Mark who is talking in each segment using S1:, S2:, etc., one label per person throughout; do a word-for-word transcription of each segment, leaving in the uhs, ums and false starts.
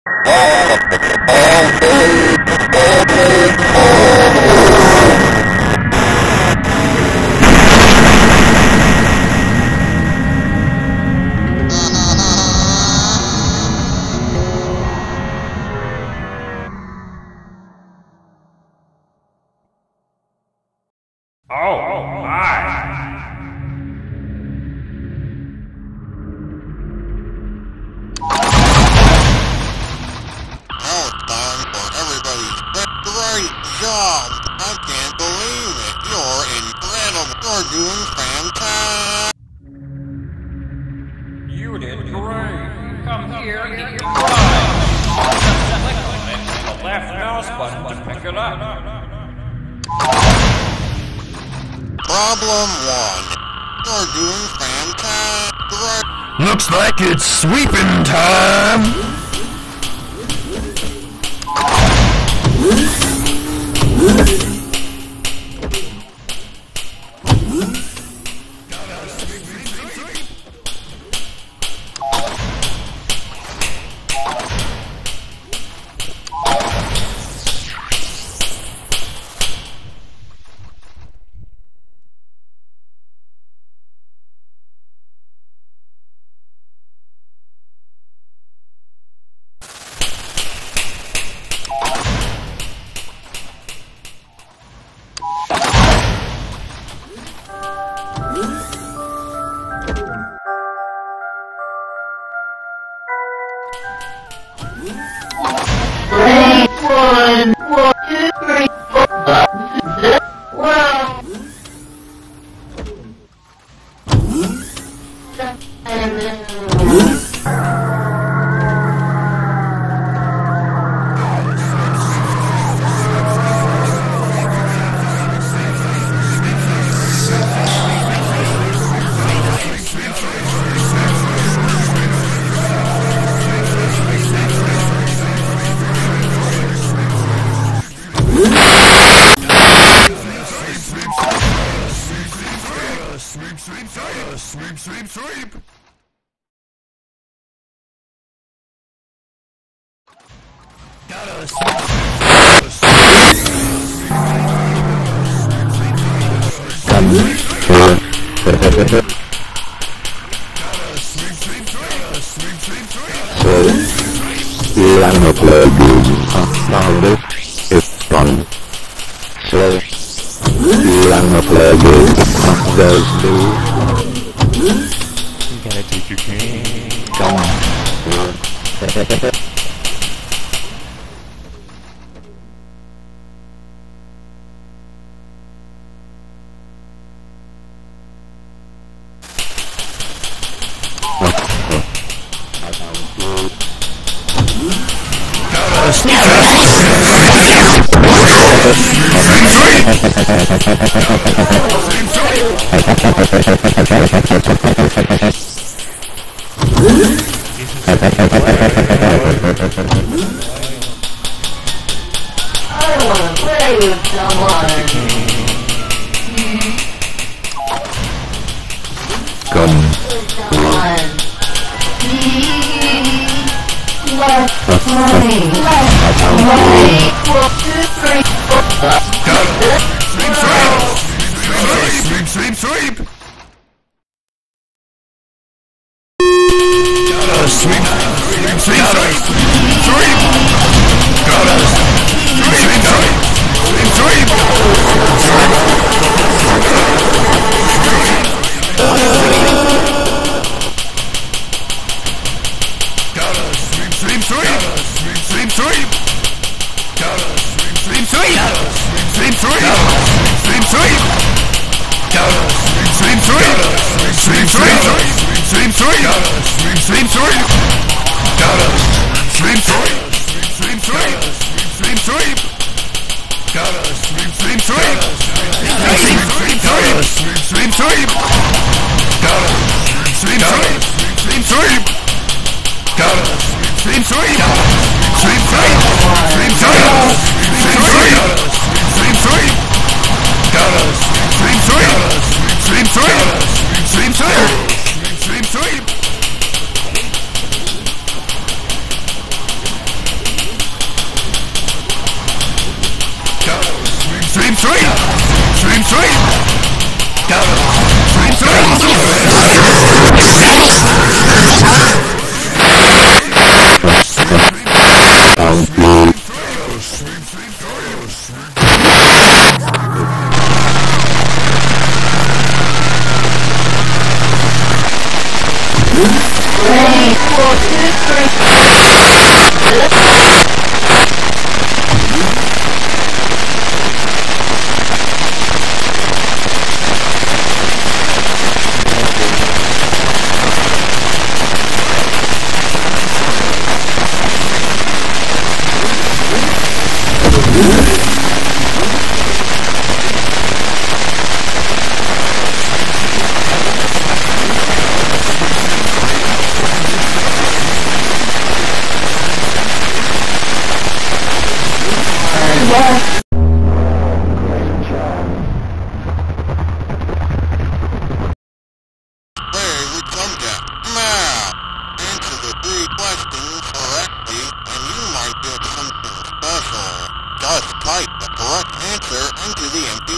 S1: Looks like it's sweeping time!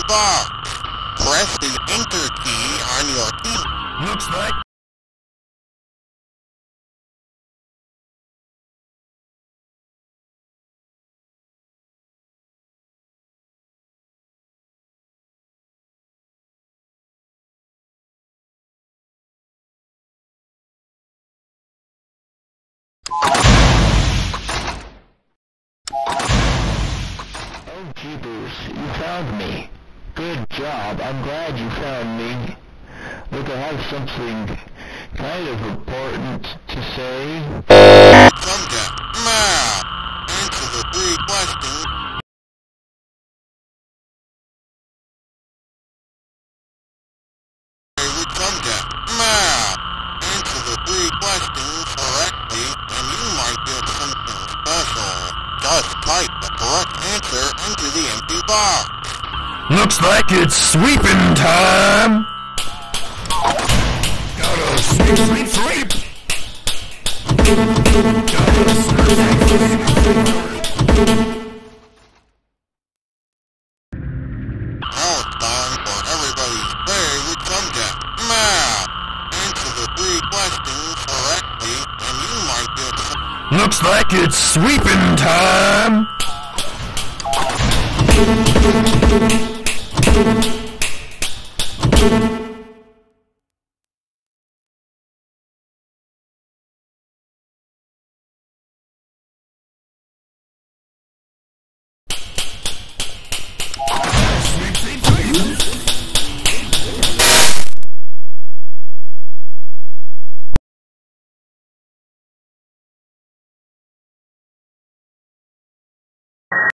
S2: box. Press the Enter key on your key.
S1: Looks like...
S3: Oh, jeepers, you found me. Good job. I'm glad you found me. Look, I have something kind of important to say.
S2: Subject. Now, answer the three questions. Favorite subject. Now, answer the three questions correctly, and you might get something special. Just type the correct answer into the empty box.
S1: Looks like it's sweeping time! Gotta sweep, sweep, sweep! Gotta sweep, sweep, sweep!
S2: Now it's time for everybody's favorite subject. Now, answer the three questions correctly, and you might get some...
S1: Looks like it's sweeping time! Thank you.